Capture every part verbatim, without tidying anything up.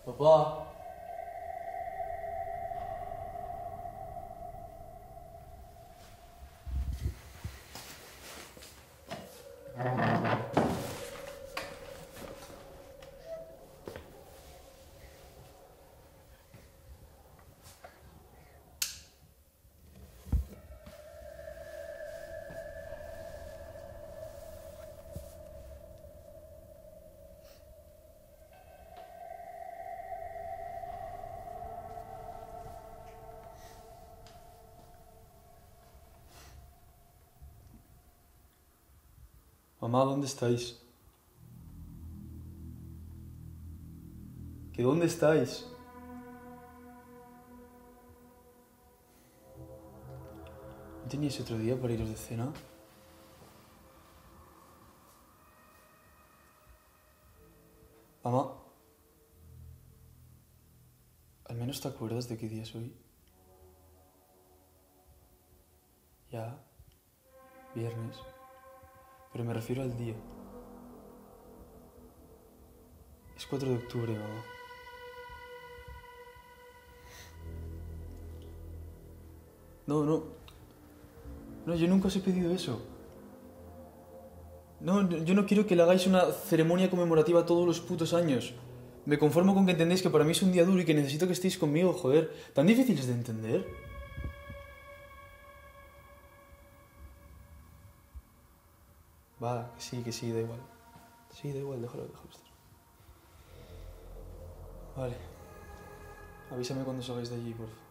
Papá. Mamá, ¿dónde estáis? ¿Que dónde estáis? ¿No teníais otro día para iros de cena? Mamá, ¿al menos te acuerdas de qué día es hoy? Ya, viernes. Pero me refiero al día. Es cuatro de octubre, mamá. No, no. No, yo nunca os he pedido eso. No, yo no quiero que le hagáis una ceremonia conmemorativa todos los putos años. Me conformo con que entendéis que para mí es un día duro y que necesito que estéis conmigo, joder. ¿Tan difícil es de entender? Va, que sí, que sí, da igual. Sí, da igual, déjalo, déjalo estar. Vale. Avísame cuando salgáis de allí, por favor.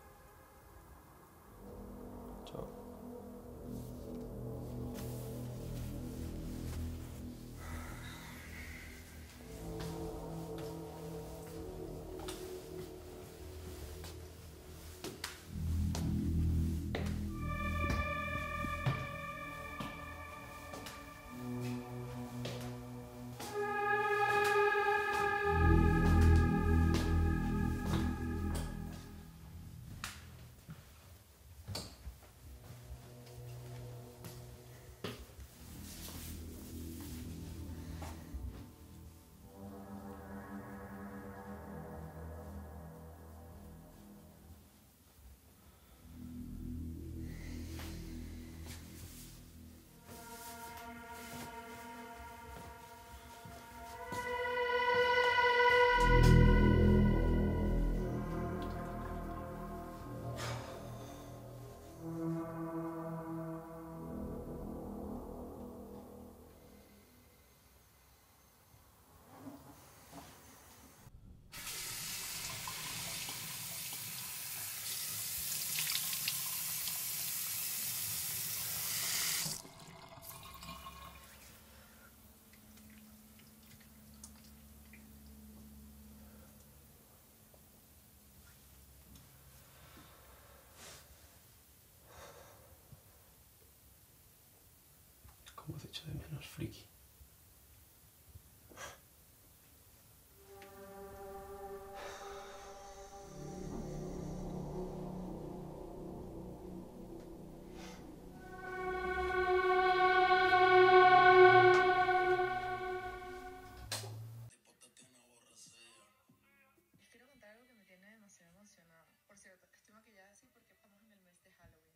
Chao. ¿Cómo te echo de menos, friki? Quiero contar algo que me tiene demasiado emocionada. Por cierto, estoy maquillada así porque estamos en el mes de Halloween.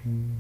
Mm.